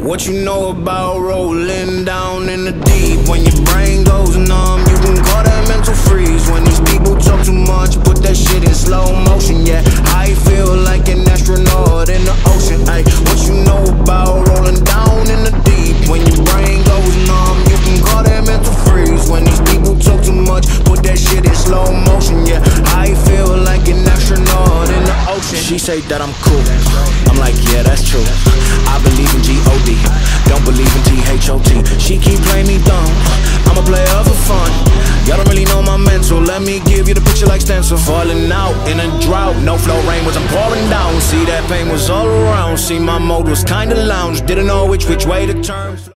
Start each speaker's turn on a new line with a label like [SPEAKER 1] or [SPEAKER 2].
[SPEAKER 1] What you know about rolling down in the deep? When your brain goes numb, you can call that mental freeze. When these people talk too much, put that shit in slow motion. Yeah, I feel like an astronaut in the ocean. Ay, what you know about rolling down in the deep? When your brain goes numb, you can call that mental freeze. When these people talk too much, put that shit in slow motion. Yeah, I feel like an astronaut in the ocean. She say that I'm cool, I'm like, yeah, that's true. I believe in G-O-D, don't believe in T-H-O-T. She keep playing me dumb, I'm a player for fun. Y'all don't really know my mental, let me give you the picture like stencil. Falling out in a drought, no flow rain was I'm pouring down. See that pain was all around, see my mode was kinda lounge. Didn't know which way to turn.